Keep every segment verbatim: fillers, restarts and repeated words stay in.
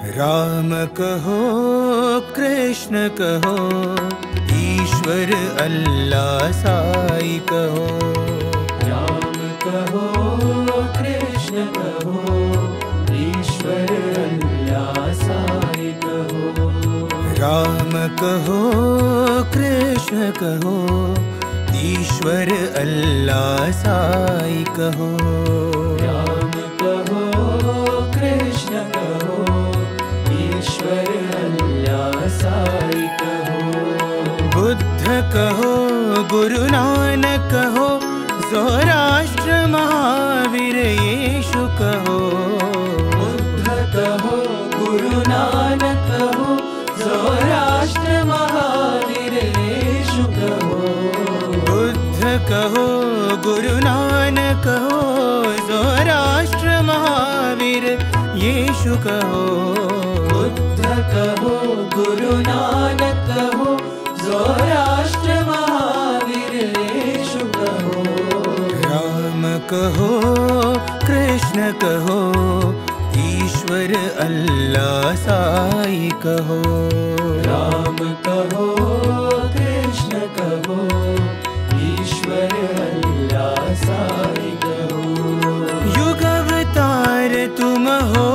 राम कहो कृष्ण कहो ईश्वर अल्लाह साई कहो। राम कहो कृष्ण कहो ईश्वर अल्लाह साई कहो। राम कहो कृष्ण कहो ईश्वर अल्लाह साई कहो। राम कहो कृष्ण कहो ईश्वर अल्लाह साई कहो। बुद्ध कहो गुरु नानक कहो ज़ोराष्ट्र महावीर येशु कहो। बुद्ध कहो गुरु नानक कहो ज़ोराष्ट्र महावीर येशु कहो। बुद्ध कहो गुरु नानक कहो ज़ोराष्ट्र महावीर येशु कहो। बुद्ध कहो गुरु नानक कहो ज़ोराष्ट्र महावीर येशु कहो। राम कहो कृष्ण कहो ईश्वर अल्लाह साई कहो। राम कहो कृष्ण कहो ईश्वर अल्लाह साई कहो। युग अवतार तुम हो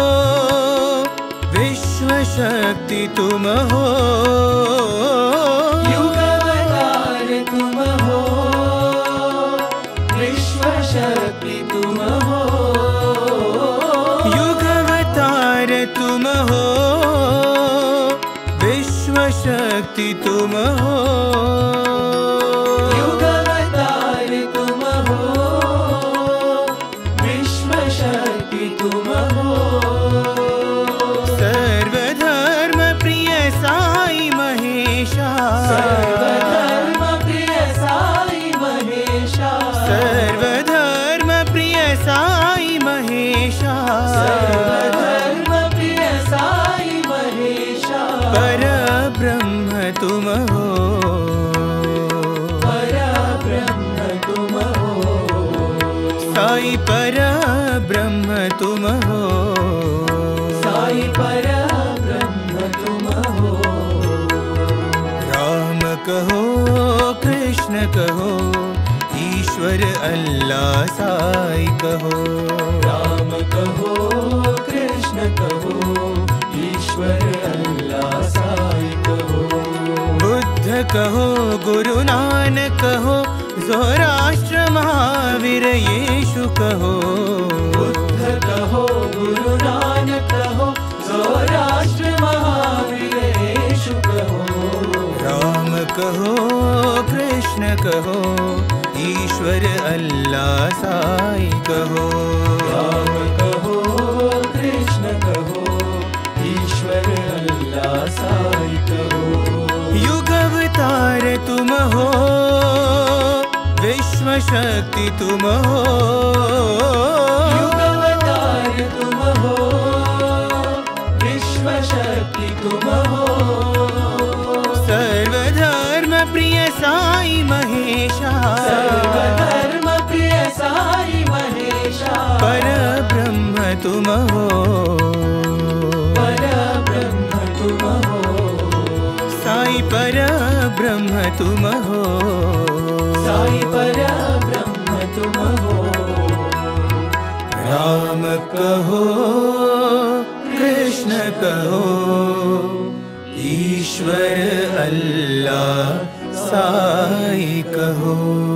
विश्व शक्ति तुम हो। युग अवतार तुम हो विश्व शक्ति तुम हो। युग अवतार तुम हो विश्व शक्ति तुम हो। युग अवतार तुम हो विश्व शक्ति तुम हो। सर्वधर्म प्रिय साई महेशा। सर्वधर्म प्रिय साई महेशा। सर्वधर्म प्रिय साई महेशा। सर्वधर्म प्रिय साई महेशा। परब्रह्म तुम हो। परब्रह्म तुम हो। साई परब्रह्म तुम हो। साई परब्रह्म तुम हो। राम कहो कृष्ण कहो ईश्वर अल्लाह साई कहो। राम कहो कृष्ण कहो ईश्वर अल्लाह साई कहो। बुद्ध कहो गुरु नानक कहो ज़ोराष्ट्र महावीर येशु कहो। बुद्ध कहो गुरु नानक कहो ज़ोराष्ट्र महावीर येशु कहो। राम कहो कृष्ण कहो ईश्वर अल्लाह साई कहो। राम कहो कृष्ण कहो ईश्वर अल्लाह साई कहो। युग अवतार तुम हो विश्व शक्ति तुम हो। युग अवतार तुम हो विश्व शक्ति तुम हो। सर्वधर्म प्रिय साई महेशा। सर्वधर्म प्रिय साई महेशा। परब्रह्म तुम हो। परब्रह्म तुम हो। साई परब्रह्म तुम हो। साई परब्रह्म तुम हो। राम कहो कृष्ण कहो ईश्वर अल्लाह साई कहो।